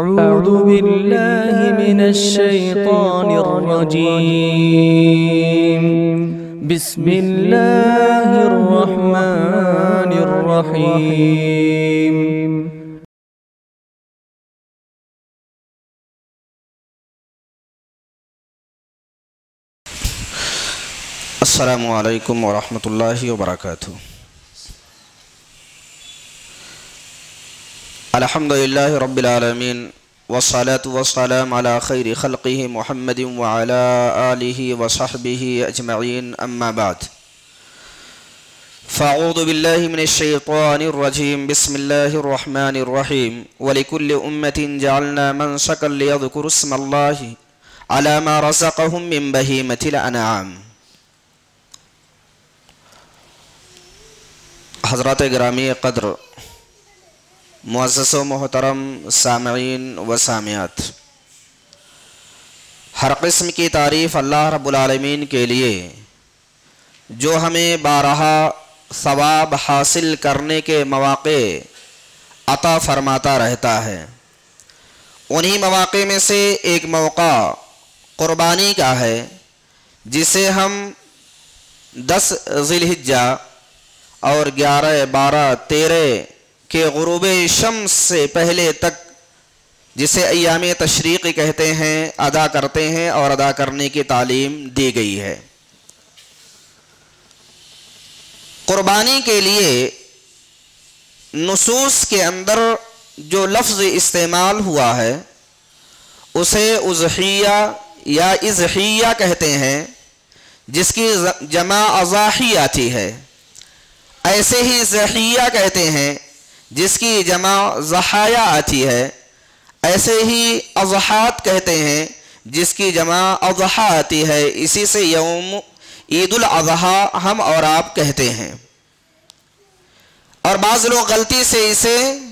أعوذ بالله من الشيطان الرجيم. بسم الله الرحمن الرحيم. السلام علیکم ورحمۃ اللہ وبرکاتہ. الحمدللہ رب العالمین والصلاة والسلام علی خیر خلقہ محمد وعلی آلہ وصحبہ اجمعین، اما بعد. فاعوذ باللہ من الشیطان الرجیم. بسم اللہ الرحمن الرحیم. وَلِكُلِّ أُمَّةٍ جَعَلْنَا مَنْسَكًا لِيَذْكُرُوا اسْمَ اللَّهِ عَلَى مَا رَزَقَهُم مِّن بَهِيمَةِ الْأَنْعَامِ. حضرات گرامی قدر، معزز و محترم سامعین و سامعات، ہر قسم کی تعریف اللہ رب العالمین کے لیے جو ہمیں بارہا ثواب حاصل کرنے کے مواقع عطا فرماتا رہتا ہے. انہی مواقع میں سے ایک موقع قربانی کا ہے، جسے ہم 10 ذی الحجہ اور 11، 12، 13 کے غروب شمس سے پہلے تک، جسے ایام تشریق کہتے ہیں، ادا کرتے ہیں اور ادا کرنے کی تعلیم دی گئی ہے. قربانی کے لیے نصوص کے اندر جو لفظ استعمال ہوا ہے اسے اضحیہ یا اضحیہ کہتے ہیں، جس کی جمع اضاحی آتی ہے. ایسے ہی ضحیہ کہتے ہیں، جس کی جمع ضحایا آتی ہے. ایسے ہی اضحات کہتے ہیں، جس کی جمع اضحا آتی ہے. اسی سے یوم عید الاضحیٰ ہم اور آپ کہتے ہیں. اور بعض لوگ غلطی سے اسے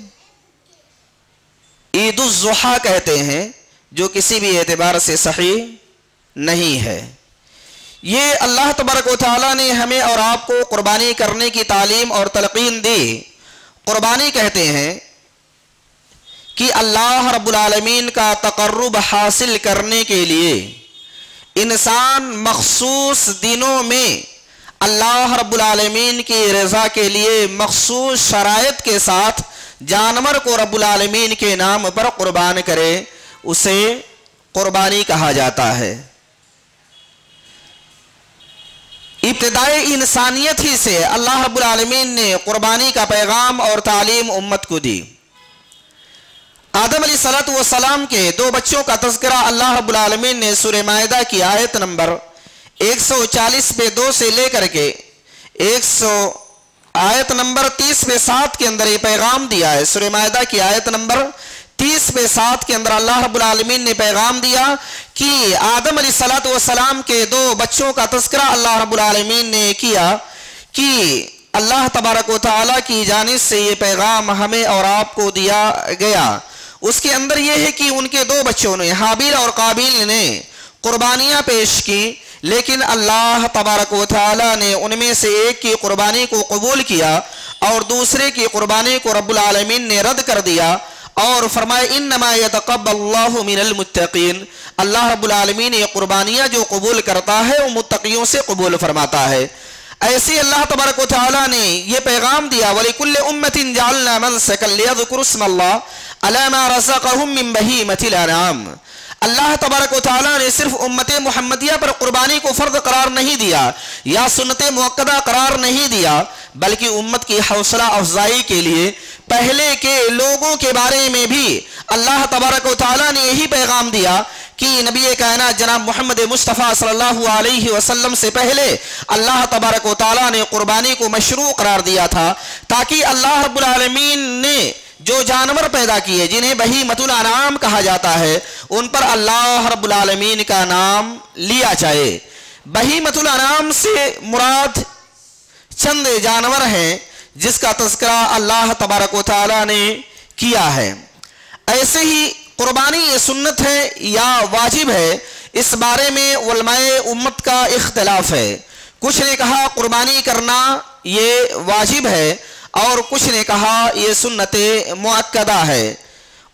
عید الضحیٰ کہتے ہیں، جو کسی بھی اعتبار سے صحیح نہیں ہے. یہ اللہ تبارک و تعالیٰ نے ہمیں اور آپ کو قربانی کرنے کی تعلیم اور تلقین دی. قربانی کہتے ہیں کہ اللہ رب العالمین کا تقرب حاصل کرنے کے لیے انسان مخصوص دنوں میں اللہ رب العالمین کی رضا کے لیے مخصوص شرائط کے ساتھ جانور کو رب العالمین کے نام پر قربان کرے، اسے قربانی کہا جاتا ہے. ابتدائی انسانیت ہی سے اللہ رب العالمین نے قربانی کا پیغام اور تعلیم امت کو دی. آدم علیہ السلام کے 2 بچوں کا تذکرہ اللہ رب العالمین نے سورہ مائدہ کی آیت نمبر 140 پہ 2 سے لے کر کے آیت نمبر 30 پہ 7 کے اندر یہ پیغام دیا ہے. سورہ مائدہ کی آیت نمبر 30 پہ 7 کے اندر اللہ رب العالمین نے پیغام دیا کہ آدم علیہ السلام کے 2 بچوں کا تذکرہ اللہ رب العالمین نے کیا کہ اللہ تبارک و تعالیٰ کی جانب سے یہ پیغام ہمیں اور آپ کو دیا گیا. اس کے اندر یہ ہے کہ ان کے 2 بچوں نے، حابیل اور قابیل نے قربانیاں پیش کی، لیکن اللہ تبارک و تعالیٰ نے ان میں سے ایک کی قربانی کو قبول کیا اور دوسرے کی قربانی کو رب العالمین نے رد کر دیا اور فرمائے انما یتقبل اللہ من المتقین. اللہ رب العالمین یہ قربانیاں جو قبول کرتا ہے وہ متقیوں سے قبول فرماتا ہے. ایسے اللہ تبارک و تعالیٰ نے یہ پیغام دیا وَلِكُلِّ أُمَّةٍ جَعَلْنَا مَنْسَكًا لِيَذْكُرُوا اسْمَ اللَّهِ عَلَى مَا رَزَقَهُم مِّن بَهِيمَةِ الْأَنْعَامِ. اللہ تبارک و تعالیٰ نے صرف امت محمدیہ پر قربانی کو فرض قرار نہیں دیا یا سنت مؤکدہ قرار نہیں دیا، بلکہ امت کی حوصلہ افزائی کے لیے پہلے کے لوگوں کے بارے میں بھی اللہ تبارک و تعالیٰ نے یہی پیغام دیا کہ نبی کائنات جناب محمد مصطفیٰ صلی اللہ علیہ وسلم سے پہلے اللہ تبارک و تعالیٰ نے قربانی کو مشروع قرار دیا تھا، تاکہ اللہ رب العالمین نے جو جانور پیدا کیے جنہیں بہیمۃ الانعام کہا جاتا ہے، ان پر اللہ رب العالمین کا نام لیا جائے. بہیمۃ الانعام سے مراد چند جانور ہیں جس کا تذکرہ اللہ تبارک و تعالیٰ نے کیا ہے. ایسے ہی قربانی یہ سنت ہے یا واجب ہے، اس بارے میں علماء امت کا اختلاف ہے. کچھ نے کہا قربانی کرنا یہ واجب ہے اور کچھ نے کہا یہ سنت مؤکدہ ہے.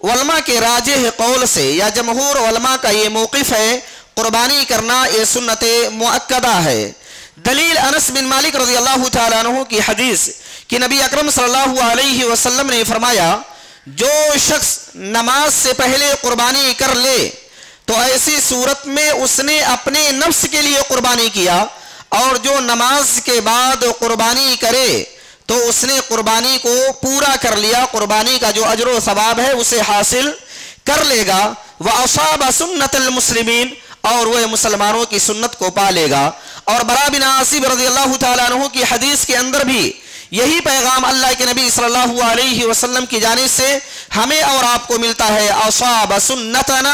علماء کے راجح قول سے یا جمہور علماء کا یہ موقف ہے قربانی کرنا یہ سنت مؤکدہ ہے۔ دلیل انس بن مالک رضی اللہ تعالیٰ عنہ کی حدیث کہ نبی اکرم صلی اللہ علیہ وسلم نے فرمایا جو شخص نماز سے پہلے قربانی کر لے تو ایسی صورت میں اس نے اپنے نفس کے لیے قربانی کیا، اور جو نماز کے بعد قربانی کرے تو اس نے قربانی کو پورا کر لیا، قربانی کا جو اجر و ثواب ہے اسے حاصل کر لے گا۔ وَأَصَابَ سُنَّةَ الْمُسْلِمِينَ، اور وہ مسلمانوں کی سنت کو پا لے گا۔ اور برا بن عازب رضی اللہ تعالیٰ عنہ کی حدیث کے اندر بھی یہی پیغام اللہ کے نبی صلی اللہ علیہ وسلم کی جانب سے ہمیں اور آپ کو ملتا ہے، اصاب سنتنا،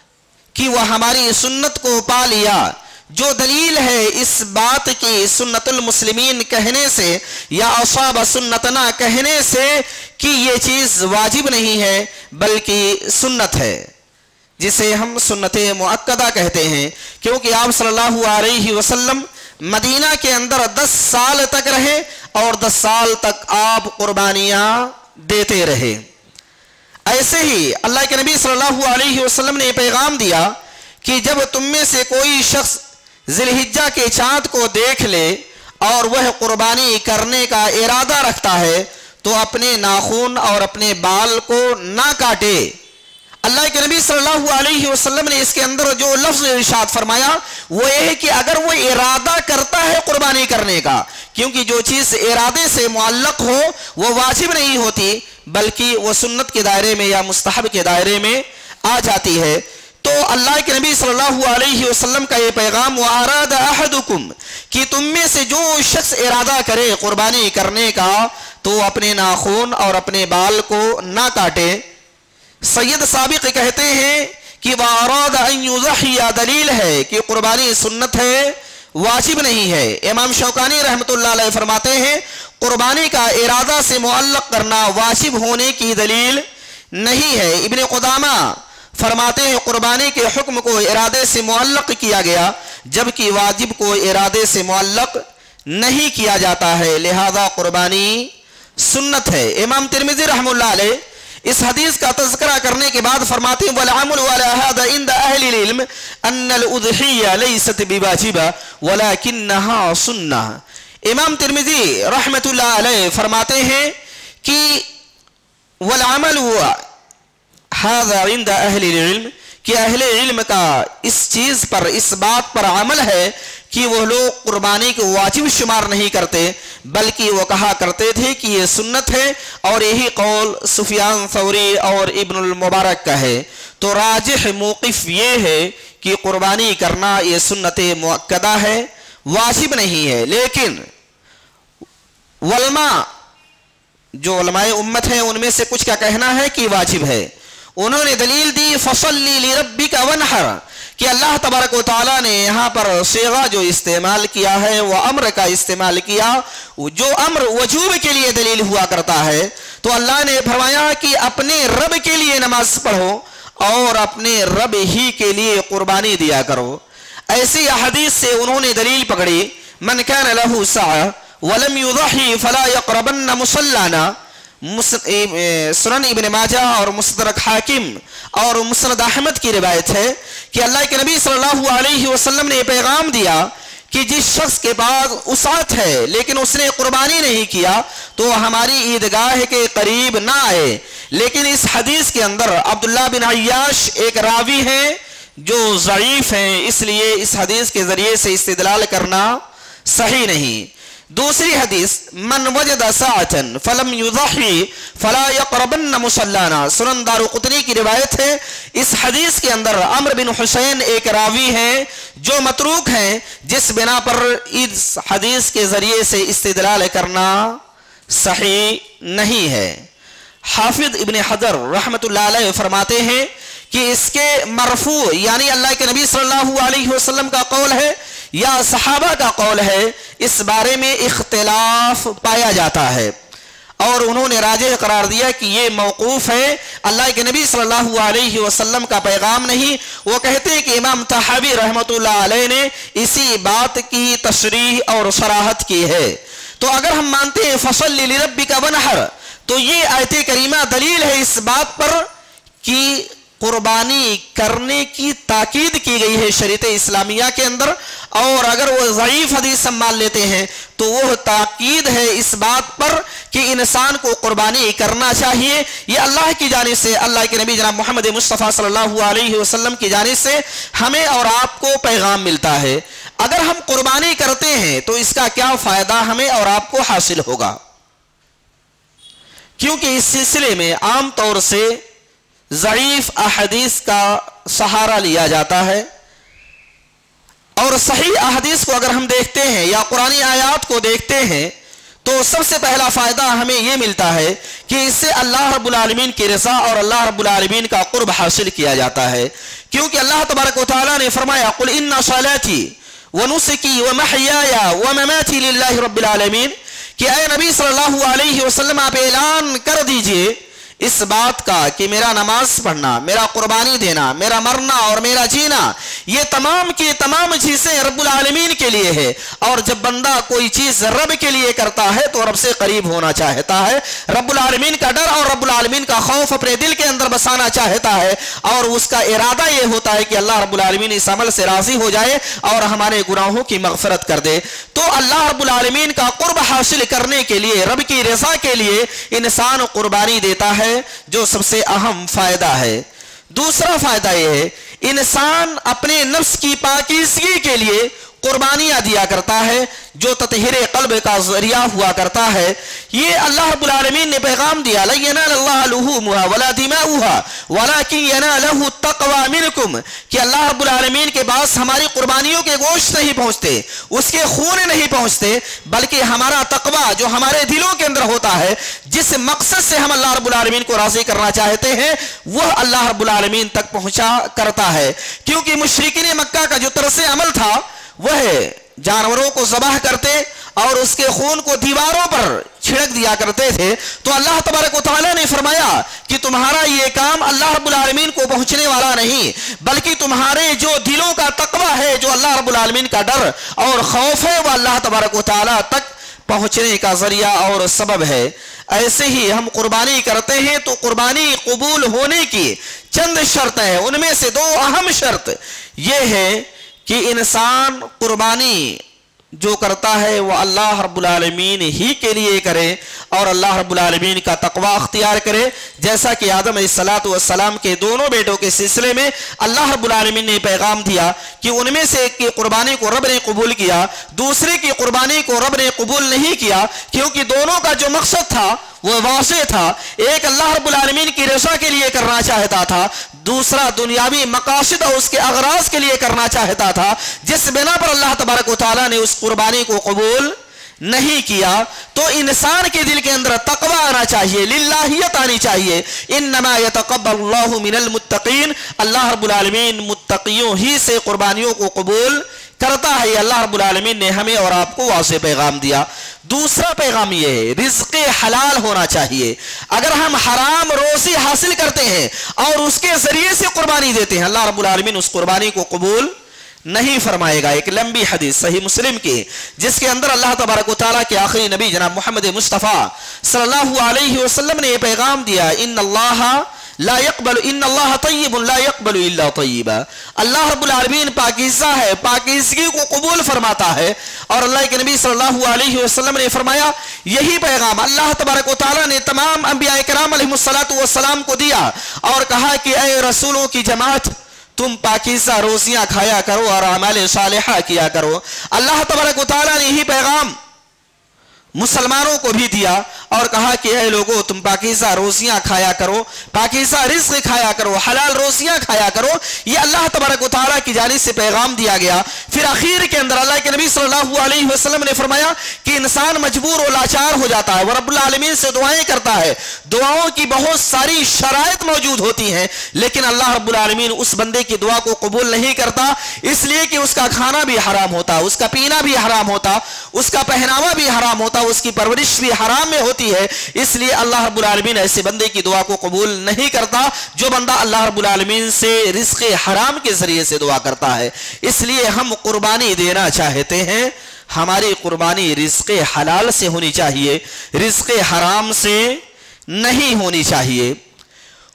کہ وہ ہماری سنت کو پا لیا۔ جو دلیل ہے اس بات کی سنت المسلمین کہنے سے یا اصاب سنتنا کہنے سے کہ یہ چیز واجب نہیں ہے بلکہ سنت ہے، جسے ہم سنت مؤکدہ کہتے ہیں، کیونکہ آپ صلی اللہ علیہ وسلم مدینہ کے اندر 10 سال تک رہے اور 10 سال تک آپ قربانیاں دیتے رہے۔ ایسے ہی اللہ کے نبی صلی اللہ علیہ وسلم نے پیغام دیا کہ جب تم میں سے کوئی شخص ذی الحجہ کے چاند کو دیکھ لے اور وہ قربانی کرنے کا ارادہ رکھتا ہے تو اپنے ناخن اور اپنے بال کو نہ کاٹے۔ اللہ کے نبی صلی اللہ علیہ وسلم نے اس کے اندر جو لفظ ارشاد فرمایا وہ یہ ہے کہ اگر وہ ارادہ کرتا ہے قربانی کرنے کا، کیونکہ جو چیز ارادے سے معلق ہو وہ واجب نہیں ہوتی بلکہ وہ سنت کے دائرے میں یا مستحب کے دائرے میں آ جاتی ہے۔ تو اللہ کے نبی صلی اللہ علیہ وسلم کا یہ پیغام وَأَرَادَ أَحَدُكُمْ، کہ تم میں سے جو شخص ارادہ کرے قربانی کرنے کا تو اپنے ناخن اور اپنے بال کو نہ کاٹے۔ سید سابق کہتے ہیں کہ وَأَرَادَ أَن يُضَحِّيَ، دلیل ہے کہ قربانی سنت ہے، واجب نہیں ہے۔ امام شوکانی رحمۃ اللہ علیہ فرماتے ہیں قربانی کا ارادہ سے معلق کرنا واجب ہونے کی دلیل نہیں ہے۔ ابن قدامہ فرماتے ہیں قربانی کے حکم کو ارادے سے معلق کیا گیا جبکہ واجب کو ارادے سے معلق نہیں کیا جاتا ہے، لہذا قربانی سنت ہے۔ امام ترمذی رحمہ اللہ علیہ اس حدیث کا تذکرہ کرنے کے بعد فرماتے ہیں وَالْعَمُلُ عَلَى هَذَا عِنْدَ أَهْلِ الْعِلْمِ أَنَّ الْأُضْحِيَّةَ لَيْسَتْ بِوَاجِبَةٍ وَلَكِنَّهَا سُنَّةٌ۔ امام ترمذی رحمۃ اللہ علیہ فرماتے ہیں کہ وَالْعَمَلُ هَذَا عِنْدَ أَهْلِ الْعِلْمِ، کہ اہل علم کا اس چیز پر، اس بات پر عمل ہے کہ وہ لوگ قربانی کو واجب شمار نہیں کرتے بلکہ وہ کہا کرتے تھے کہ یہ سنت ہے، اور یہی قول سفیان ثوری اور ابن المبارک کا ہے۔ تو راجح موقف یہ ہے کہ قربانی کرنا یہ سنت مؤکدہ ہے، واجب نہیں ہے۔ لیکن علماء، جو علماء امت ہیں ان میں سے کچھ کا کہنا ہے کہ واجب ہے۔ انہوں نے دلیل دی فَصَلِّ لِرَبِّكَ وَانْحَرْ، کہ اللہ تبارک و تعالیٰ نے یہاں پر صیغہ جو استعمال کیا ہے وہ امر کا استعمال کیا، جو امر وجوب کے لیے دلیل ہوا کرتا ہے۔ تو اللہ نے فرمایا کہ اپنے رب کے لیے نماز پڑھو اور اپنے رب ہی کے لیے قربانی دیا کرو۔ ایسی حدیث سے انہوں نے دلیل پکڑی من کان لہ سعی ولم یضحی فلا یقربن مصلانا، سنن ابن ماجہ اور مستدرک حاکم اور مسند احمد کی روایت ہے کہ اللہ کے نبی صلی اللہ علیہ وسلم نے پیغام دیا کہ جس شخص کے پاس وسعت ہے لیکن اس نے قربانی نہیں کیا تو ہماری عیدگاہ کے قریب نہ آئے۔ لیکن اس حدیث کے اندر عبداللہ بن عیاش ایک راوی ہیں جو ضعیف ہیں، اس لیے اس حدیث کے ذریعے سے استدلال کرنا صحیح نہیں۔ دوسری حدیث من وجد ساعة فلم يضحي فلا يقربن مصلانا، سنن دارقطنی کی روایت ہے۔ اس حدیث کے اندر عمرو بن حسین ایک راوی ہیں جو متروک ہیں، جس بنا پر اس حدیث کے ذریعے سے استدلال کرنا صحیح نہیں ہے۔ حافظ ابن حجر رحمۃ اللہ علیہ فرماتے ہیں کہ اس کے مرفوع یعنی اللہ کے نبی صلی اللہ علیہ وسلم کا قول ہے یا صحابہ کا قول ہے، اس بارے میں اختلاف پایا جاتا ہے، اور انہوں نے راجح قرار دیا کہ یہ موقوف ہے، اللہ کے نبی صلی اللہ علیہ وسلم کا پیغام نہیں۔ وہ کہتے ہیں کہ امام طحاوی رحمۃ اللہ علیہ نے اسی بات کی تصریح اور صراحت کی ہے۔ تو اگر ہم مانتے ہیں فصل لربک ونحر، تو یہ آیت کریمہ دلیل ہے اس بات پر कि कुर्बानी करने की ताकीद की गई है शरीयत इस्लामिया के अंदर, और अगर वो ज़ईफ हदीस हम मान लेते हैं तो वो ताकीद है इस बात पर कि इंसान को कुर्बानी करना चाहिए। ये अल्लाह की जानिब से, अल्लाह के नबी जनाब मोहम्मद मुस्तफ़ा सल्लल्लाहु अलैहि वसल्लम की जानिब से हमें और आपको पैगाम मिलता है। अगर हम कुर्बानी करते हैं तो इसका क्या फ़ायदा हमें और आपको हासिल होगा, क्योंकि इस सिलसिले में आम तौर से ज़ईफ अहदीस का सहारा लिया जाता है, और सही अहदीस को अगर हम देखते हैं या कुरानी आयात को देखते हैं तो सबसे पहला फ़ायदा हमें यह मिलता है कि इससे अल्लाह रब्बुल आलमीन की रज़ा और अल्लाह रब्बुल आलमीन का क़ुर्ब हासिल किया जाता है। क्योंकि अल्लाह तबारक व तआला ने फरमाया, कुल इन्ना सलाती व नुसकी व महयाया व ममाती लिल्लाहि रब्बिल आलमीन, कि ऐ नबी सल्लल्लाहु अलैहि वसल्लम आप ऐलान कर दीजिए इस बात का कि मेरा नमाज पढ़ना, मेरा कुर्बानी देना, मेरा मरना और मेरा जीना, ये तमाम की तमाम चीज़ें रब्बुल आलमीन के लिए है। और जब बंदा कोई चीज़ रब के लिए करता है तो रब से करीब होना चाहता है, रब्बुल आलमीन का डर और रब्बुल आलमीन का खौफ अपने दिल के अंदर बसाना चाहता है, और उसका इरादा ये होता है कि अल्लाह रब्बुल आलमीन इस अमल से राज़ी हो जाए और हमारे गुनाहों की मग़फ़िरत कर दे। तो अल्लाह रब्बुल आलमीन का क़ुर्ब हासिल करने के लिए, रब की रज़ा के लिए इंसान कुर्बानी देता है, जो सबसे अहम फायदा है। दूसरा फायदा यह है, इंसान अपने नफ्स की पाकीज़गी के लिए कुर्बानियां दिया करता है, जो ततहीरे क़ल्ब का ज़रिया हुआ करता है। ये अल्लाह रब्बुल आलमीन ने पैगाम दिया, ला यनालल्लाह लुहूमुहा वला दिमाउहा वलाकिन यनालहु तक़वा मिनकुम, कि अल्लाह रब्बुल आलमीन के पास हमारी कुर्बानियों के गोश्त नहीं पहुंचते, उसके खून नहीं पहुंचते, बल्कि हमारा तक़वा जो हमारे दिलों के अंदर होता है, जिस मकसद से हम अल्लाह रब्बुल आलमीन को राज़ी करना चाहते हैं, वह अल्लाह रब्बुल आलमीन तक पहुंचा करता है। क्योंकि मुशरिकीन मक्का का जो तरसे अमल था वह जानवरों को ज़बाह करते और उसके खून को दीवारों पर छिड़क दिया करते थे। तो अल्लाह तबारक व तआला ने फरमाया कि तुम्हारा ये काम अल्लाह रब्बुल आलमीन को पहुंचने वाला नहीं, बल्कि तुम्हारे जो दिलों का तक़वा है, जो अल्लाह रब्बुल आलमीन का डर और खौफ है, वह अल्लाह तबारक व तआला तक पहुंचने का जरिया और सबब है। ऐसे ही हम कुर्बानी करते हैं तो कुर्बानी कबूल होने की चंद शर्त है, उनमें से दो अहम शर्त यह है कि इंसान कुर्बानी जो करता है वह अल्लाह रब्बुल आलमीन ही के लिए करे और अल्लाह रब्बुल आलमीन का तक़वा अख्तियार करे। जैसा कि आदम अलैहिस्सलातु वस्सलाम के दोनों बेटों के सिलसिले में अल्लाह रब्बुल आलमीन ने पैगाम दिया कि उनमें से एक की कुर्बानी को रब ने कबूल किया, दूसरे की कुर्बानी को रब ने कबूल नहीं किया, क्योंकि दोनों का जो मकसद था वह वाज़ेह था। एक अल्लाह रब्बुल आलमीन की रज़ा के लिए करना चाहता था, दूसरा दुनियावी मकासद और उसके अगराज के लिए करना चाहता था, जिस बिना पर अल्लाह तबारक व तआला ने उस कुर्बानी को कबूल नहीं किया। तो इंसान के दिल के अंदर तक़वा आना चाहिए, लिल्लाहियत आनी चाहिए। इन्नमा यतक़ब्बलुल्लाहु मिनल मुत्तक़ीन, अल्लाह रब्बुल आलमीन मुत्तक़ियों ही से कुर्बानियों को कबूल करता है। अल्लाह रब्बुल आलमीन ने हमें और आपको वाज़ेह पैगाम दिया। दूसरा पैगाम यह है, रिज़्क़ हलाल होना चाहिए। अगर हम हराम रोज़ी हासिल करते हैं और उसके जरिए से कुर्बानी देते हैं, अल्लाह रब्बुल आलमीन उस कुर्बानी को कबूल नहीं फरमाएगा। एक लंबी हदीस सही मुस्लिम की, जिसके अंदर अल्लाह तबारक व तआला के आखिरी नबी जनाब मोहम्मद मुस्तफ़ा सल्लल्लाहु अलैहि वसल्लम ने यह पैगाम दिया, इन्नल्लाह ला यक़बलु इन्नल्लाह तय्यिबुन ला यक़बलु इल्ला तय्यिबा। अल्लाह रब्बुल आलमीन पाकीज़ा है, पाकीज़गी को कबूल फरमाता है। और अल्लाह के नबी सल्लल्लाहु अलैहि वसल्लम ने फरमाया, यही पैगाम अल्लाह तबारक व तआला ने तमाम अंबिया किराम अलैहिमुस्सलातु वस्सलाम को दिया और कहा कि ऐ रसूलों की जमात, तुम पाकीज़ा रोज़ियां खाया करो और अमाल सालिहा किया करो। अल्लाह तबारक व तआला ने यही पैगाम मुसलमानों को भी दिया और कहा कि ऐ लोगों, तुम पाकीज़ा रोज़ियां खाया करो, पाकीज़ा रिज़्क़ खाया करो, हलाल रोज़ियां खाया करो। ये अल्लाह तबारक व तआला की जानिब से पैगाम दिया गया। फिर आखिर के अंदर अल्लाह के नबी सल्लल्लाहु अलैहि वसल्लम ने फरमाया कि इंसान मजबूर और लाचार हो जाता है, वह रब्बुल आलमीन से दुआएं करता है, दुआओं की बहुत सारी शराइत मौजूद होती हैं, लेकिन अल्लाह रब्बुल आलमीन उस बंदे की दुआ को कबूल नहीं करता, इसलिए कि उसका खाना भी हराम होता, उसका पीना भी हराम होता, उसका पहनावा भी हराम होता, उसकी परवरिश भी हराम में होती है। इसलिए अल्लाह रब्बुल आलमीन ऐसे बंदे की दुआ को कबूल नहीं करता जो बंदा अल्लाह रब्बुल आलमीन से रिज़्क़ हराम के जरिए से दुआ करता है। इसलिए हम कुर्बानी देना चाहते हैं, हमारी कुर्बानी रिज़्क़ हलाल से होनी चाहिए, रिज़्क़ हराम से नहीं होनी चाहिए।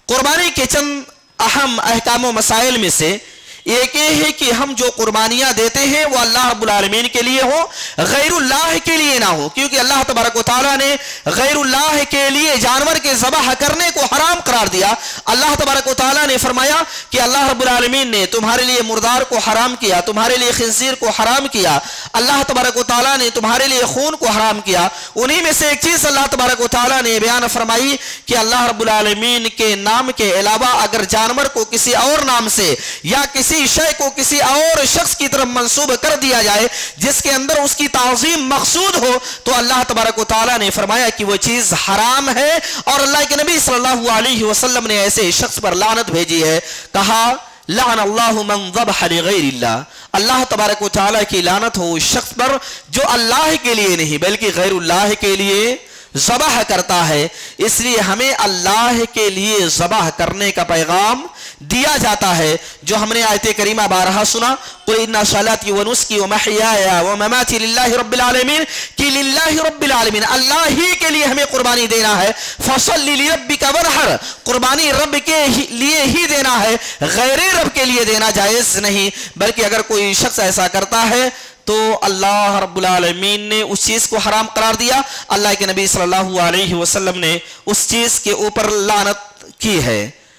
कुर्बानी के चंद अहम अहकाम व मसाइल में से एक ये है कि हम जो कुर्बानियां देते हैं वो अल्लाह रब्बुल आलमीन के लिए हो, गैरुल्लाह के लिए ना हो, क्योंकि अल्लाह तबारक व तआला ने गैरुल्लाह के लिए जानवर के ज़बह करने को हराम करार दिया। अल्लाह तबारक व तआला ने फरमाया कि अल्लाह रब्बुल आलमीन ने तुम्हारे लिए मुर्दार को हराम किया, तुम्हारे लिए खिंजीर को हराम किया, अल्लाह तबारक व तआला ने तुम्हारे लिए खून को हराम किया। उन्हीं में से एक चीज अल्लाह तबारक व तआला ने बयान फरमाई कि अल्लाह रब्बुल आलमीन के नाम के अलावा अगर जानवर को किसी और नाम से या किसी शय को किसी और शख्स की तरफ मंसूब कर दिया जाए जिसके अंदर उसकी ताज़ीम मकसूद हो, तो अल्लाह तबारक व तआला ने फरमाया कि वो चीज हराम है और अल्लाह के नबी सल्लल्लाहु अलैहि वसल्लम ने ऐसे शख्स पर लानत भेजी है। कहा लान अल्लाहु मन ज़बह लिगैरिल्लाह, अल्लाह तबारक व तआला की लानत हो उस शख्स पर जो अल्लाह के लिए नहीं बल्कि गैरुल्लाह के लिए ज़बह करता है। इसलिए हमें अल्लाह के लिए ज़बह करने का पैगाम दिया जाता है, जो हमने आयत करीमा बारहा सुना, कुल इन्ना सलाती व नुस्की व महयाया व ममाती लिल्लाहि रब्बिल आलमीन, कि लिल्लाहि रब्बिल आलमीन, अल्लाह ही के लिए हमें कुर्बानी देना है। फसल्लि लिरब्बिका वनहर, कुर्बानी रब के लिए ही देना है, गैर रब के लिए देना जायज़ नहीं। बल्कि अगर कोई शख्स ऐसा करता है तो अल्लाह रब्बुल आलमीन ने उस चीज को हराम करार दिया, अल्लाह के नबी सल्लल्लाहु अलैहि वसल्लम ने उस चीज के ऊपर लानत की है।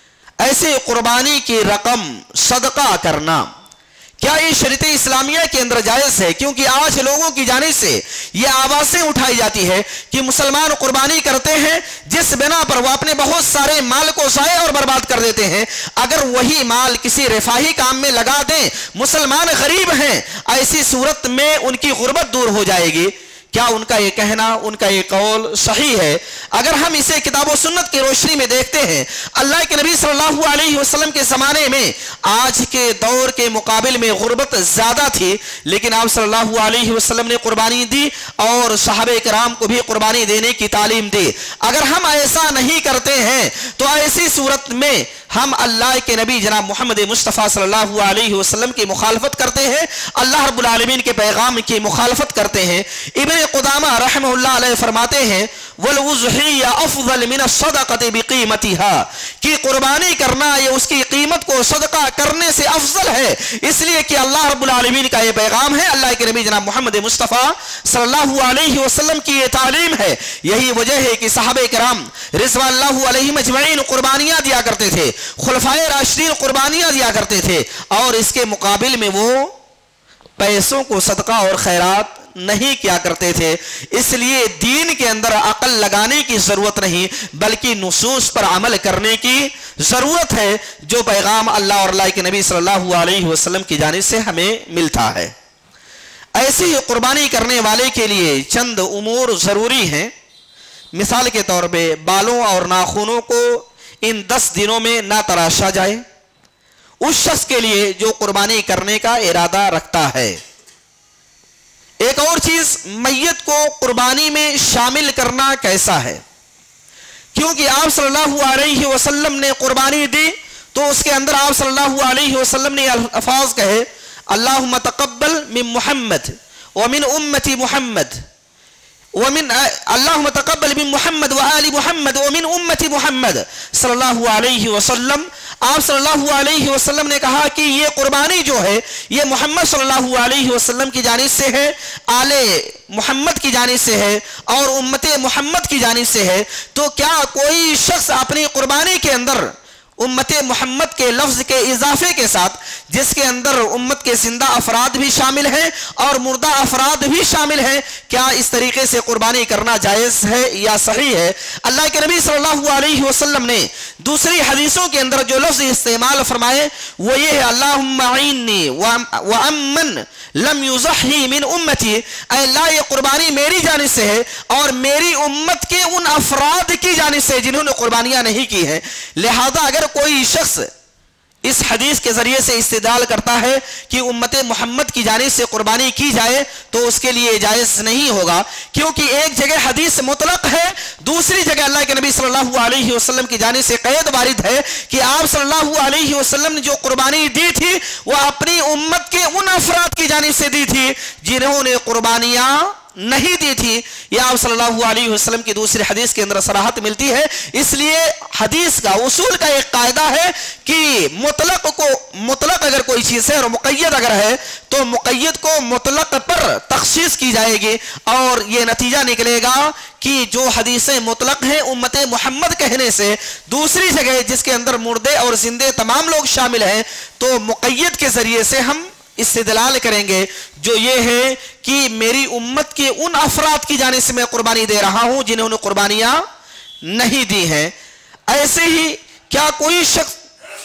ऐसे कुर्बानी की रकम सदका करना क्या ये शरीयत इस्लामिया के अंदर जायज है? क्योंकि आज लोगों की जानिब से ये आवाजें उठाई जाती है कि मुसलमान कुर्बानी करते हैं जिस बिना पर वो अपने बहुत सारे माल को ज़ाया और बर्बाद कर देते हैं। अगर वही माल किसी रिफाही काम में लगा दें, मुसलमान गरीब हैं, ऐसी सूरत में उनकी गुर्बत दूर हो जाएगी। क्या उनका ये कहना, उनका ये कौल सही है? अगर हम इसे किताब व सुन्नत की रोशनी में देखते हैं, अल्लाह के नबी सल्लल्लाहु अलैहि वसल्लम के ज़माने में आज के दौर के मुकाबिल में गुर्बत ज़्यादा थी, लेकिन आप सल्लल्लाहु अलैहि वसल्लम ने कुर्बानी दी और सहाबे किराम को भी कुर्बानी देने की तालीम दी। अगर हम ऐसा नहीं करते हैं तो ऐसी सूरत में हम अल्लाह के नबी जनाब मोहम्मद मुस्तफ़ा सल्लल्लाहु अलैहि वसल्लम की मुखालफत करते हैं, अल्लाह रब्बुल आलमीन के पैगाम की मुखालफत करते हैं। इब्न क़ुदामा रहमहुल्लाह अलैह फरमाते हैं वल उज़हिया अफ़ज़ल मिन अस्सदक़ति बिक़ीमतिहा, कि कुर्बानी करना ये उसकी कीमत को सदका करने से अफजल है, इसलिए कि अल्लाह रब्बुल आलमीन का ये पैगाम है, अल्लाह के नबी जनाब मोहम्मद मुस्तफ़ा सल्लल्लाहु अलैहि वसल्लम की ये तालीम है। यही वजह है कि सहाबे किराम रिज़वानुल्लाहि अलैहिम अजमईन कुर्बानियां दिया करते थे, खुलफाए राशिदीन कुर्बानियां दिया करते थे, और इसके मुकाबिल में वो पैसों को सदका और खैरात नहीं किया करते थे। इसलिए दीन के अंदर अकल लगाने की जरूरत नहीं बल्कि नुसूस पर अमल करने की जरूरत है, जो पैगाम अल्लाह और अल्लाह के नबी सल्लल्लाहु अलैहि वसल्लम की जानिब से हमें मिलता है। ऐसे ही कुर्बानी करने वाले के लिए चंद उमूर जरूरी हैं। मिसाल के तौर पे बालों और नाखूनों को इन 10 दिनों में ना तराशा जाए उस शख्स के लिए जो कुर्बानी करने का इरादा रखता है। एक और चीज, मैयत को कुर्बानी में शामिल करना कैसा है? क्योंकि आप सल्लल्लाहु अलैहि वसल्लम ने कुर्बानी दी तो उसके अंदर आप सल्लल्लाहु अलैहि वसल्लम ने अल्फाज कहे अल्लाहुम्मा तक़ब्बल मिन मुहम्मद व मिन उम्मती मुहम्मद व मिन अल्लाहुम्मा तक़ब्बल मिन मुहम्मद व आलि मुहम्मद व मिन उम्मती मुहम्मद सल्लल्लाहु अलैहि वसल्लम। आप सल्लल्लाहु अलैहि वसल्लम ने कहा कि ये कुर्बानी जो है ये मोहम्मद सल्लल्लाहु अलैहि वसल्लम की जानिब से है, आले मोहम्मद की जानिब से है और उम्मते मोहम्मद की जानिब से है। तो क्या कोई शख्स अपनी कुर्बानी के अंदर उम्मते मोहम्मद के लफ्ज के इजाफे के साथ, जिसके अंदर उम्मत के जिंदा अफराद भी शामिल हैं और मुर्दा अफराद भी शामिल हैं, क्या इस तरीके से कुर्बानी करना जायज़ है या सही है? अल्लाह के नबी सल्लल्लाहु अलैहि वसल्लम ने दूसरी हदीसों के अंदर जो लफ्ज इस्तेमाल फरमाए वो ये है अल्लाहुम्मा अइन्नी व अम्मन लम युज़ही मिन उम्मती, अल्लाह ये कुर्बानी मेरी जानिब से है और मेरी उम्मत के उन अफराद की जानिब से जिन्होंने कुर्बानियां नहीं की हैं। लिहाजा अगर कोई शख्स इस हदीस के जरिए से इस्तेदलाल करता है कि उम्मत मोहम्मद की जानिब से कुर्बानी की जाए तो उसके लिए जायज़ नहीं होगा, क्योंकि एक जगह हदीस मुतलक है, दूसरी जगह अल्लाह के नबी सल्लल्लाहु अलैहि वसल्लम की जानिब से क़ैद वारिद है कि आप सल्लल्लाहु अलैहि वसल्लम ने जो कुर्बानी दी थी वह अपनी उम्मत के उन अफराद की जानिब से दी थी जिन्होंने कुर्बानियां नहीं दी थी, यह आप सल्लल्लाहु अलैहि वसल्लम की दूसरी हदीस के अंदर सराहत मिलती है। इसलिए हदीस का उसूल का एक कायदा है कि मुतलक अगर कोई चीज है और मुक़य्यद अगर है तो मुक़य्यद को मुतलक पर तख़सीस की जाएगी, और यह नतीजा निकलेगा कि जो हदीसें मुतलक हैं उम्मत मोहम्मद कहने से दूसरी जगह जिसके अंदर मुर्दे और जिंदे तमाम लोग शामिल हैं, तो मुक़य्यद के जरिए से हम इस्तिदलाल करेंगे, जो ये है कि मेरी उम्मत के उन अफराद की जाने से मैं कुर्बानी दे रहा हूं जिन्होंने कुर्बानियां नहीं दी हैं। ऐसे ही क्या कोई शख्स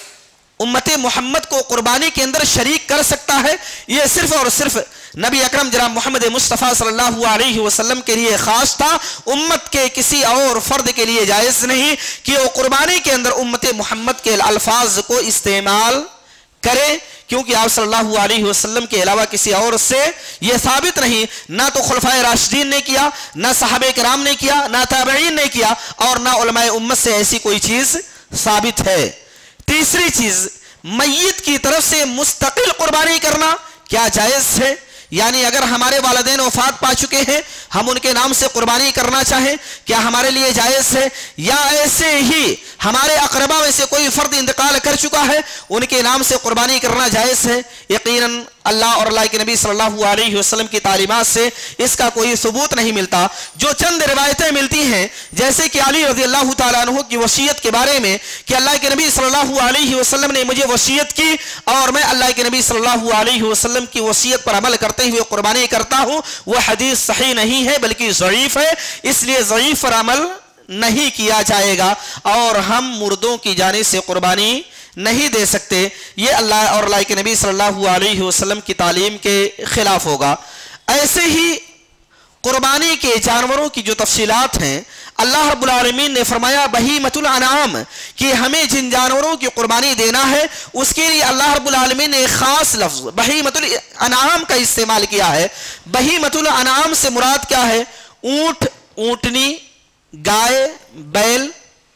उम्मत मोहम्मद को कुर्बानी के अंदर शरीक कर सकता है? यह सिर्फ और सिर्फ नबी अकरम जनाब मोहम्मद मुस्तफ़ा सल्लल्लाहु अलैहि वसल्लम के लिए खास था, उम्मत के किसी और फर्द के लिए जायज़ नहीं कि वो कुर्बानी के अंदर उम्मत मोहम्मद के अल्फाज को इस्तेमाल करे, क्योंकि आप सल्लल्लाहु अलैहि वसल्लम के अलावा किसी और से यह साबित नहीं, ना तो खुलफाए राशिदीन ने किया, ना सहाबे किराम ने किया, ना ताबईन ने किया, और ना उलमाए उम्मत से ऐसी कोई चीज साबित है। तीसरी चीज, मय्यत की तरफ से मुस्तकिल कुर्बानी करना क्या जायज है? यानी अगर हमारे वालिदैन वफात पा चुके हैं, हम उनके नाम से कुर्बानी करना चाहें, क्या हमारे लिए जायज है? या ऐसे ही हमारे अकरबा में से कोई फर्द इंतकाल कर चुका है, उनके नाम से कुर्बानी करना जायज है? यकीनन अल्लाह और अल्लाह के नबी सल्लल्लाहु अलैहि वसल्लम की तालीमात से इसका कोई सबूत नहीं मिलता। जो चंद रिवायतें मिलती हैं, जैसे कि अली रज़ी अल्लाह तआला अन्हु की वसीयत के बारे में कि अल्लाह के नबी सल्लल्लाहु अलैहि वसल्लम ने मुझे वसीयत की और मैं अल्लाह के नबी सल्लल्लाहु अलैहि वसल्लम की वसीयत पर अमल करते हुए कुर्बानी करता हूं, वह हदीस सही नहीं है बल्कि ज़ईफ है, इसलिए ज़ईफ पर अमल नहीं किया जाएगा और हम मुर्दों की जाने से कुर्बानी नहीं दे सकते। ये अल्लाह और अल्लाह के नबी सल्लल्लाहु अलैहि वसल्लम की तालीम के खिलाफ होगा। ऐसे ही कुर्बानी के जानवरों की जो तफसीलात हैं, अल्लाह रब्बुल आलमीन ने फरमाया बहीमतुल अनाम, कि हमें जिन जानवरों की कुर्बानी देना है उसके लिए अल्लाह रब्बुल आलमीन ने एक खास लफ्ज बहीमतुल अनाम का इस्तेमाल किया है। बहीमतुल अनाम से मुराद क्या है? ऊंट, ऊंटनी, गाय, बैल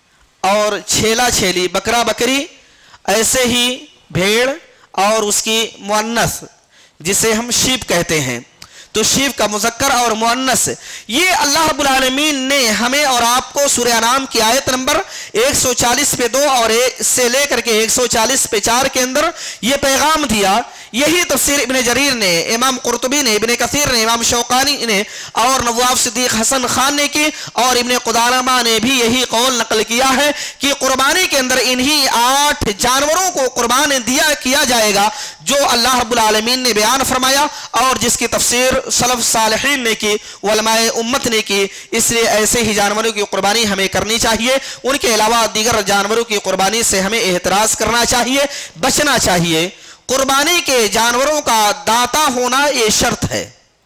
और छेला छेली, बकरा बकरी, ऐसे ही भेड़ और उसकी मुअन्नस जिसे हम शीप कहते हैं, तो शीप का मुज़क्कर और मुअन्नस, ये अल्लाह रब्बुल आलमीन ने हमें और आपको सूरह अनाम की आयत नंबर 140 पे 2 और से लेकर के 140 पे 4 के अंदर ये पैगाम दिया। यही तफसीर इब्न जरीर ने, इमाम कुर्तुबी ने, इब्न कसीर ने, इमाम शौकानी ने और नवाब सिद्दीक हसन खान ने की, और इब्न कुदामा ने भी यही कौल नकल किया है कि कुर्बानी के अंदर इन्हीं 8 जानवरों को कुर्बान किया जाएगा जो अल्लाह रब्बुल आलमीन ने बयान फरमाया और जिसकी तफसीर सलफ सालिहीन ने की, उलमाए उम्मत ने की। इसलिए ऐसे ही जानवरों की कुर्बानी हमें करनी चाहिए, उनके अलावा दीगर जानवरों की कुर्बानी से हमें एहतराज करना चाहिए, बचना चाहिए। कुर्बानी के जानवरों का दांता होना ये शर्त है।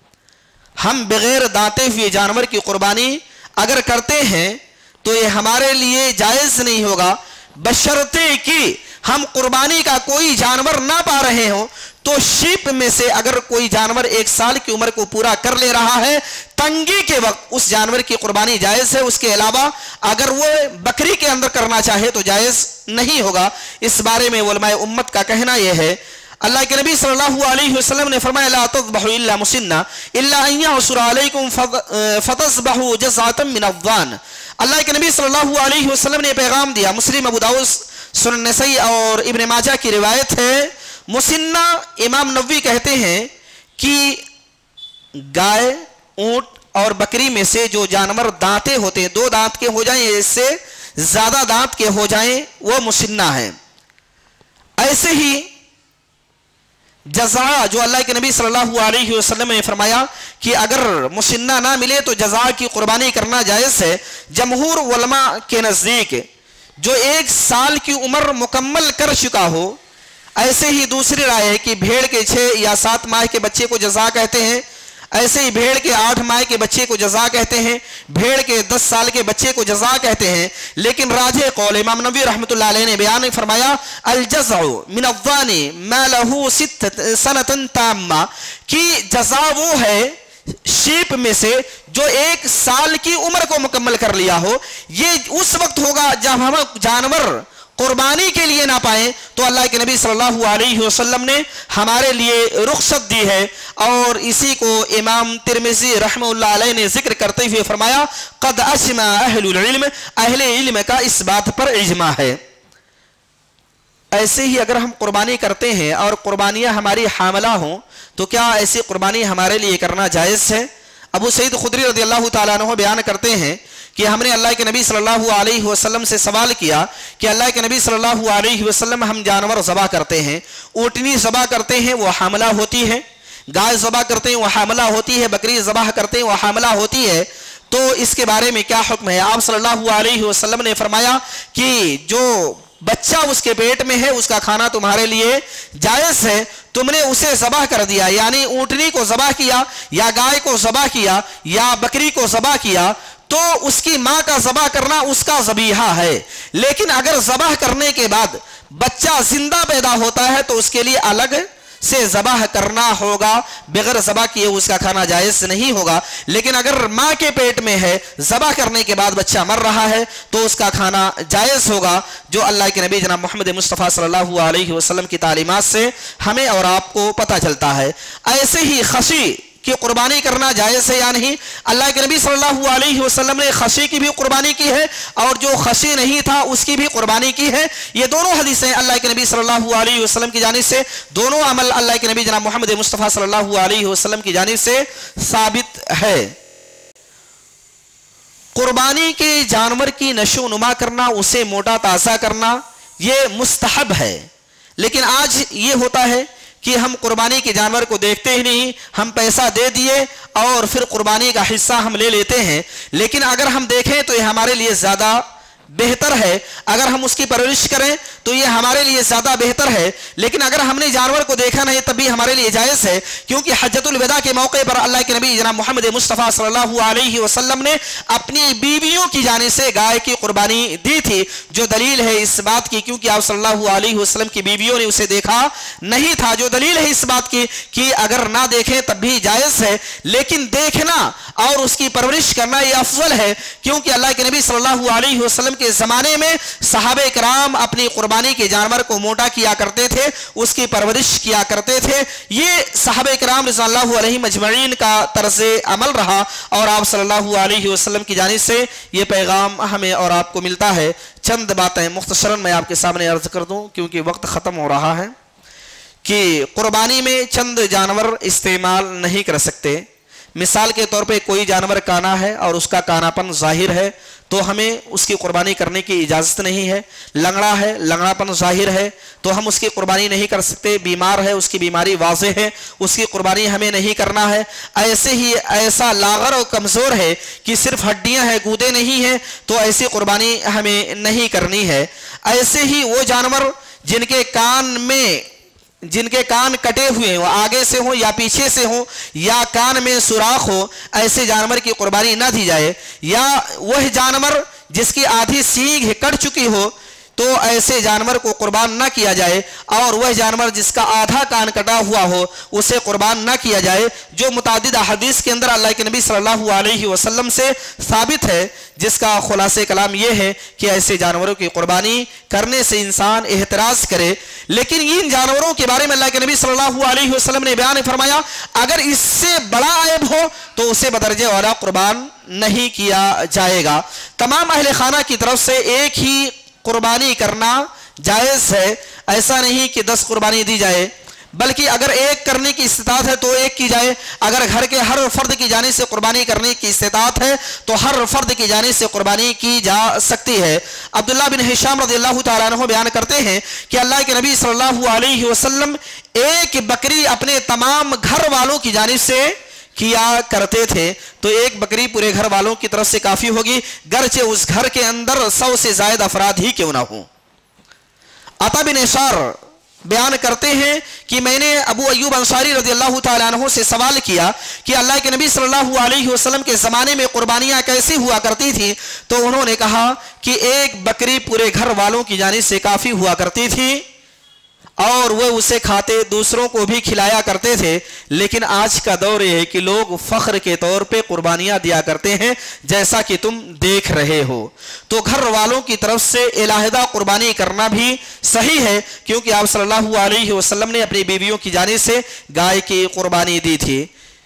हम बगैर दांते हुए जानवर की कुर्बानी अगर करते हैं तो ये हमारे लिए जायज नहीं होगा, बशर्ते कि हम कुर्बानी का कोई जानवर ना पा रहे हो। तो शीप में से अगर कोई जानवर 1 साल की उम्र को पूरा कर ले रहा है, तंगी के वक्त उस जानवर की कुर्बानी जायज है, उसके अलावा अगर वो बकरी के अंदर करना चाहे तो जायज नहीं होगा। इस बारे में उलमाए उम्मत का कहना यह है, अल्लाह के नबी सल्लल्लाहु अलैहि वसल्लम ने फरमाया ला तज़बहु इल्ला मुसिन्ना इल्ला अन यअसुर अलैकुम फतज़बहु जज़अतन मिन अज़्ज़ान। अल्लाह के नबी सल्लल्लाहु अलैहि वसल्लम ने पैगाम दिया, मुस्लिम, अबू दाऊद, सुनन नसई और इब्न माजा की रिवायत है। मुसिन्ना इमाम नबवी कहते हैं कि गाय, ऊंट और बकरी में से जो जानवर दांते होते हैं, 2 दांत के हो जाएं, इससे ज्यादा दांत के हो जाएं, वो मुसिन्ना है। ऐसे ही जज़ा, जो अल्लाह के नबी सल्लल्लाहु अलैहि वसल्लम ने फरमाया कि अगर मुसिन्ना ना मिले तो जज़ा की कुर्बानी करना जायज़ है। जमहूर उलमा के नज़दीक जो 1 साल की उम्र मुकम्मल कर चुका हो, ऐसे ही दूसरी राय है कि भेड़ के 6 या 7 माह के बच्चे को जज़ा कहते हैं, ऐसे ही भेड़ के 8 माह के बच्चे को जज़ा कहते हैं, भेड़ के 10 साल के बच्चे को जज़ा कहते हैं। लेकिन राजे कौल इमाम नबवी रहमतुल्लाह अलैह ने बयान फरमाया अल जज़उ मिन अज़्ज़ानी मा लहू सनतन ताम्मा, कि जज़ा वो है शीप में से जो 1 साल की उम्र को मुकम्मल कर लिया हो। ये उस वक्त होगा जब हम जानवर कुर्बानी के लिए ना पाएं, तो अल्लाह के नबी सल्लल्लाहु अलैहि वसल्लम ने हमारे लिए रुख्सत दी है। और इसी को इमाम तिरमिज़ी रहमतुल्लाह अलैह ने जिक्र करते हुए फरमाया, क़द अजमा अहलुल इल्म, अहले इल्म का इस बात पर इजमा है। ऐसे ही अगर हम कुर्बानी करते हैं और कुर्बानियाँ हमारी हामला हों, तो क्या ऐसी कुर्बानी हमारे लिए करना जायज़ है? अबू सईद खुदरी रज़ियल्लाहु ताला अन्हु बयान करते हैं कि हमने अल्लाह के नबी सल्लल्लाहु अलैहि वसल्लम से सवाल किया कि अल्लाह के नबी सल्लल्लाहु अलैहि वसल्लम, हम जानवर ज़बा करते हैं, ऊँटनी ज़बा करते हैं वो हामला होती है, गाय ज़बा करते हैं वो हामला होती है, बकरी ज़बा करते हैं वो हामला होती है, तो इसके बारे में क्या हुक्म है? आप सल्लल्लाहु अलैहि वसल्लम ने फरमाया कि जो बच्चा उसके पेट में है उसका खाना तुम्हारे लिए जायज़ है, तुमने उसे ज़बह कर दिया, यानी ऊँटनी को ज़बह किया या गाय को ज़बह किया या बकरी को ज़बह किया, तो उसकी माँ का ज़बह करना उसका ज़बीहा है। लेकिन अगर ज़बह करने के बाद बच्चा जिंदा पैदा होता है तो उसके लिए अलग से ज़बह करना होगा, बगैर ज़बह किए उसका खाना जायज़ नहीं होगा। लेकिन अगर माँ के पेट में है, ज़बह करने के बाद बच्चा मर रहा है, तो उसका खाना जायज़ होगा, जो अल्लाह के नबी जनाब मोहम्मद मुस्तफ़ा सल्लल्लाहु अलैहि वसल्लम की तालीमात से हमें और आपको पता चलता है। ऐसे ही खशी की कुर्बानी करना जायज़ है या नहीं? अल्लाह के नबी सल्लल्लाहु अलैहि वसल्लम ने खशी की भी कुर्बानी की है और जो खशी नहीं था उसकी भी कुर्बानी की है। ये दोनों हदीसें अल्लाह के नबी सल्लल्लाहु अलैहि वसल्लम की जानिब से, दोनों अमल अल्लाह के नबी जनाब मोहम्मद मुस्तफ़ा सल्लल्लाहु अलैहि वसल्लम की जानिब से साबित है। कुर्बानी के जानवर की नशो नुमा करना, उसे मोटा ताज़ा करना, ये मुस्तहब है। लेकिन आज ये होता है कि हम कुर्बानी के जानवर को देखते ही नहीं, हम पैसा दे दिए और फिर कुर्बानी का हिस्सा हम ले लेते हैं। लेकिन अगर हम देखें तो ये हमारे लिए ज़्यादा बेहतर है, अगर हम उसकी परवरिश करें तो ये हमारे लिए ज़्यादा बेहतर है। लेकिन अगर हमने जानवर को देखा नहीं तब भी हमारे लिए जायज़ है, क्योंकि हज्जतुल विदा के मौके पर अल्लाह के नबी जनाब मोहम्मद मुस्तफ़ा सल्लल्लाहु अलैहि वसल्लम ने अपनी बीवियों की जानिब से गाय की कुर्बानी दी थी, जो दलील है इस बात की, क्योंकि आप सल्लल्लाहु अलैहि वसल्लम की बीवियों ने उसे देखा नहीं था, जो दलील है इस बात की कि अगर ना देखें तब भी जायज़ है। लेकिन देखना और उसकी परवरिश करना ये अफजल है, क्योंकि अल्लाह के नबी सल्लल्लाहु अलैहि वसल्लम के ज़माने में सहाबे कराम अपनी कुर्बानी के जानवर को मोटा किया करते थे, उसकी परवरिश किया करते थे। ये सहाबे कराम रज़ियल्लाहु अलैहिम अजमईन का तर्ज़े अमल रहा और आप सल्लल्लाहु अलैहि वसल्लम की जानिब से ये पैगाम हमें और आपको मिलता है। चंद बातें मुख्तसरन मैं आपके सामने अर्ज़ कर दूं, क्योंकि वक्त ख़त्म हो रहा है, कि कुर्बानी में चंद जानवर इस्तेमाल नहीं कर सकते। मिसाल के तौर पे कोई जानवर काना है और उसका कानापन जाहिर है, तो हमें उसकी कुर्बानी करने की इजाज़त नहीं है। लंगड़ा है, लंगड़ापन जाहिर है, तो हम उसकी कुर्बानी नहीं कर सकते। बीमार है, उसकी बीमारी वाज़ेह है, उसकी कुर्बानी हमें नहीं करना है। ऐसे ही ऐसा लागर और कमज़ोर है कि सिर्फ हड्डियां हैं, गूदे नहीं हैं, तो ऐसी कुर्बानी हमें नहीं करनी है। ऐसे ही वो जानवर जिनके कान कटे हुए हो, आगे से हो या पीछे से हो, या कान में सुराख हो, ऐसे जानवर की कुर्बानी न दी जाए। या वह जानवर जिसकी आधी सींग कट चुकी हो, तो ऐसे जानवर को कुर्बान न किया जाए। और वह जानवर जिसका आधा कान कटा हुआ हो, उसे कुर्बान न किया जाए, जो मुतादिद हदीस के अंदर अल्लाह के नबी सल्लल्लाहु अलैहि वसल्लम से साबित है, जिसका खुलासे कलाम यह है कि ऐसे जानवरों की कुर्बानी करने से इंसान एहतराज करे। लेकिन इन जानवरों के बारे में अल्लाह के नबी सल्लल्लाहु अलैहि वसल्लम ने बयान फरमाया, अगर इससे बड़ा ऐब हो तो उसे बदरजे वाला कुर्बान नहीं किया जाएगा। तमाम अहले खाना की तरफ से एक ही कुर्बानी करना जायज़ है। ऐसा नहीं कि 10 कुर्बानी दी जाए, बल्कि अगर एक करने की इस्तिताअत है तो एक की जाए। अगर घर के हर फर्द की जानिब से कुर्बानी करने की इस्तिताअत है तो हर फर्द की जानिब से कुर्बानी की जा सकती है। अब्दुल्लाह बिन हिशाम रज़ियल्लाहु ताला अन्हु बयान करते हैं कि अल्लाह के नबी सल्लल्लाहु अलैहि वसल्लम एक बकरी अपने तमाम घर वालों की जानिब से किया करते थे, तो एक बकरी पूरे घर वालों की तरफ से काफ़ी होगी, गरचे उस घर के अंदर 100 से ज़ायद अफराद ही क्यों ना हो। अता बिन यसार बयान करते हैं कि मैंने अबू अय्यूब अंसारी रज़ियल्लाहु ताला अन्हु से सवाल किया कि अल्लाह के नबी सल्लल्लाहु अलैहि वसल्लम के ज़माने में कुर्बानियाँ कैसी हुआ करती थी, तो उन्होंने कहा कि एक बकरी पूरे घर वालों की जानिब से काफ़ी हुआ करती थी। और वो उसे खाते दूसरों को भी खिलाया करते थे। लेकिन आज का दौर ये है कि लोग फख्र के तौर पे कुर्बानियां दिया करते हैं, जैसा कि तुम देख रहे हो। तो घर वालों की तरफ से इलाहिदा कुर्बानी करना भी सही है, क्योंकि आप सल्लल्लाहु अलैहि वसल्लम ने अपनी बीवियों की जानिब से गाय की कुर्बानी दी थी।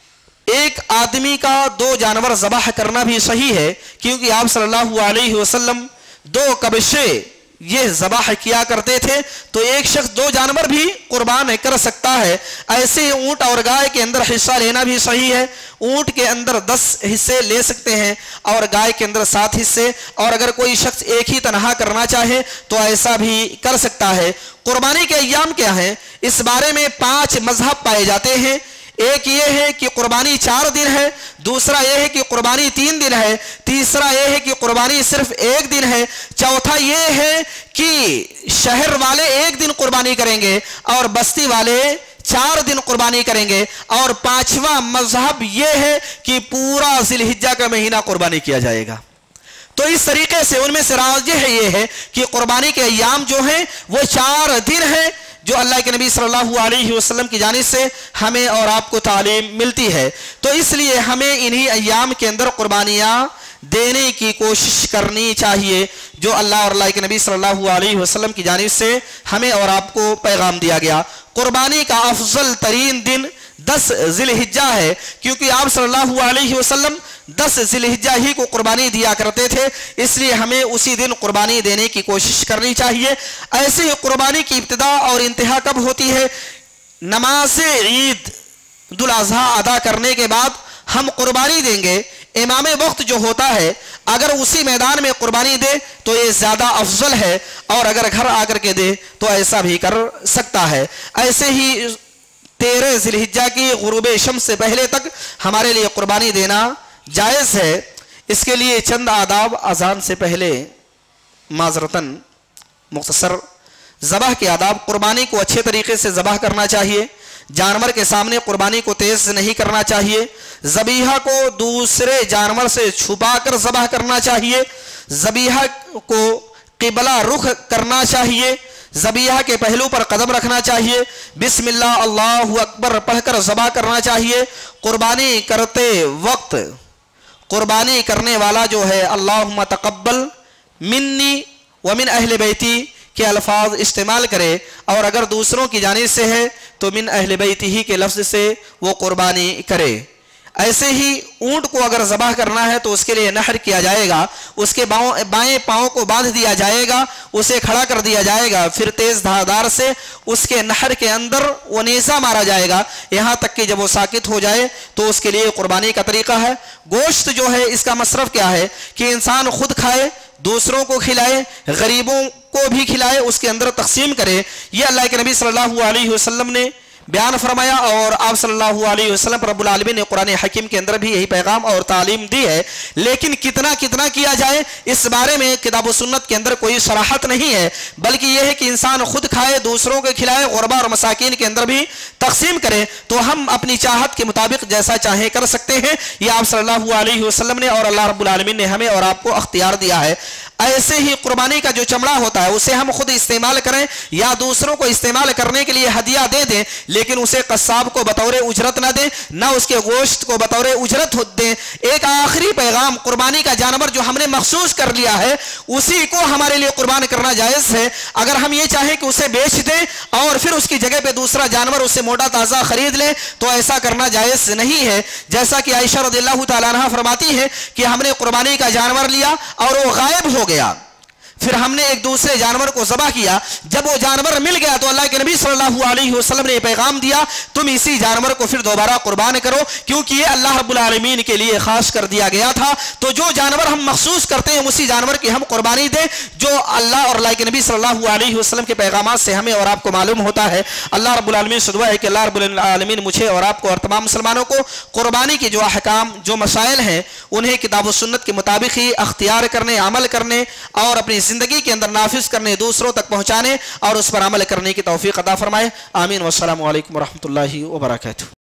एक आदमी का 2 जानवर ज़बाह करना भी सही है, क्योंकि आप सल्लल्लाहु अलैहि वसल्लम 2 कबशे ये ज़बाह किया करते थे। तो एक शख्स 2 जानवर भी कुर्बान कर सकता है। ऐसे ऊंट और गाय के अंदर हिस्सा लेना भी सही है। ऊंट के अंदर 10 हिस्से ले सकते हैं और गाय के अंदर 7 हिस्से, और अगर कोई शख्स एक ही तनहा करना चाहे तो ऐसा भी कर सकता है। कुर्बानी के अय्याम क्या हैं, इस बारे में 5 मजहब पाए जाते हैं। एक ये है कि कुर्बानी 4 दिन है, दूसरा ये है कि कुर्बानी 3 दिन है, तीसरा ये है कि कुर्बानी सिर्फ 1 दिन है, चौथा ये है कि शहर वाले 1 दिन कुर्बानी करेंगे और बस्ती वाले 4 दिन कुर्बानी करेंगे, और 5वां मजहब ये है कि पूरा ज़िलहिज्जा का महीना कुर्बानी किया जाएगा। तो इस तरीके से उनमें से राजिह ये है कि कुर्बानी के अय्याम जो हैं वो 4 दिन है, जो अल्लाह के नबी सल्लल्लाहु अलैहि वसल्लम की जानिब से हमें और आपको तालीम मिलती है। तो इसलिए हमें इन्हीं अय्याम के अंदर कुर्बानियाँ देने की कोशिश करनी चाहिए, जो अल्लाह और अल्लाह के नबी सल्लल्लाहु अलैहि वसल्लम की जानिब से हमें और आपको पैगाम दिया गया। कुर्बानी का अफजल तरीन दिन 10 ज़िलहिज्जा है, क्योंकि आप सल्लल्लाहु अलैहि वसल्लम 10 ज़िलहिज्जा ही को कुर्बानी दिया करते थे, इसलिए हमें उसी दिन कुर्बानी देने की कोशिश करनी चाहिए। ऐसे ही कुर्बानी की इब्तिदा और इंतहा कब होती है, नमाज ईद दुल अज़हा अदा करने के बाद हम कुर्बानी देंगे। इमाम वक्त जो होता है अगर उसी मैदान में कुर्बानी दे तो ये ज़्यादा अफजल है, और अगर घर आकर के दे तो ऐसा भी कर सकता है। ऐसे ही 13 ज़िलहिज्जा की गुरूब शम्स से पहले तक हमारे लिए कुर्बानी देना जायज़ है। इसके लिए चंद आदाब अजान से पहले माजरतन मुख्तसर ज़बाह के आदाब। कुर्बानी को अच्छे तरीके से ज़बाह करना चाहिए। जानवर के सामने कुर्बानी को तेज नहीं करना चाहिए। ज़बीहा को दूसरे जानवर से छुपा कर ज़बाह करना चाहिए। ज़बीहा को क़िबला रुख करना चाहिए। ज़बीहा के पहलू पर कदम रखना चाहिए। बिस्मिल्लाह अल्लाहु अकबर पढ़कर ज़बाह करना चाहिए। कुर्बानी करते वक्त कुर्बानी करने वाला जो है अल्लाहुम्मा तक़ब्बल मिन्नी व मिन अहले बैती के अल्फाज इस्तेमाल करे, और अगर दूसरों की जानिब से है तो मिन अहले बैती ही के लफ्ज़ से वो कुर्बानी करे। ऐसे ही ऊंट को अगर ज़बाह करना है तो उसके लिए नहर किया जाएगा, उसके बाएं पाँव को बांध दिया जाएगा, उसे खड़ा कर दिया जाएगा, फिर तेज़ धारदार से उसके नहर के अंदर वो नेज़ा मारा जाएगा, यहाँ तक कि जब वो साकित हो जाए तो उसके लिए कुर्बानी का तरीका है। गोश्त जो है इसका मसरफ़ क्या है कि इंसान खुद खाए, दूसरों को खिलाए, गरीबों को भी खिलाए, उसके अंदर तकसीम करे। ये अल्लाह के नबी सल्लल्लाहु अलैहि वसल्लम ने बयान फरमाया, और आप सल्लल्लाहु अलैहि वसल्लम रब्बुल आलमीन ने कुरान हकीम के अंदर भी यही पैगाम और तालीम दी है। लेकिन कितना कितना किया जाए इस बारे में किताब व सुन्नत के अंदर कोई सराहत नहीं है, बल्कि यह है कि इंसान खुद खाए, दूसरों को खिलाए, गुरबा और मसाकीन के अंदर भी तकसीम करे। तो हम अपनी चाहत के मुताबिक जैसा चाहे कर सकते हैं। यह आप सल्लल्लाहु अलैहि वसल्लम ने और अल्लाह रब्बुल आलमीन ने हमें और आपको अख्तियार दिया है। ऐसे ही कुर्बानी का जो चमड़ा होता है उसे हम खुद इस्तेमाल करें या दूसरों को इस्तेमाल करने के लिए हदिया दे दें, लेकिन उसे कस्साब को बतौर उजरत ना दें, ना उसके गोश्त को बतौर उजरत दें। एक आखिरी पैगाम, कुर्बानी का जानवर जो हमने मखसूस कर लिया है उसी को हमारे लिए कुर्बान करना जायज़ है। अगर हम ये चाहें कि उसे बेच दें और फिर उसकी जगह पे दूसरा जानवर उससे मोटा ताज़ा खरीद लें तो ऐसा करना जायज़ नहीं है। जैसा कि आयशा रज़ियल्लाहु ताला अन्हा फरमाती है कि हमने कुर्बानी का जानवर लिया और वो गायब हो गया, फिर हमने एक दूसरे जानवर को ज़बह किया। जब वो जानवर मिल गया तो अल्लाह के नबी सल्लल्लाहु अलैहि वसल्लम ने पैगाम दिया, तुम इसी जानवर को फिर दोबारा कुर्बान करो, क्योंकि ये अल्लाह रब्बुल आलमीन के लिए खास कर दिया गया था। तो जो जानवर हम मखसूस करते हैं उसी जानवर की हम कुर्बानी दें जो अल्लाह और अल्लाह के नबी सल्लल्लाहु अलैहि वसल्लम के पैगामात से हमें और आपको मालूम होता है। अल्लाह रब्बुल आलमीन से दुआ है कि अल्लाह रब्बुल आलमीन मुझे और आपको और तमाम मुसलमानों को कुर्बानी के जो अहकाम, जो मसाइल हैं उन्हें किताब व सुन्नत के मुताबिक ही अख्तियार करने, अमल करने और अपनी ज़िंदगी के अंदर नाफिज करने, दूसरों तक पहुँचाने और उस पर अमल करने की तौफीक अता फरमाए। आमीन। वस्सलामु अलैकुम व रहमतुल्लाहि व बरकातुहू।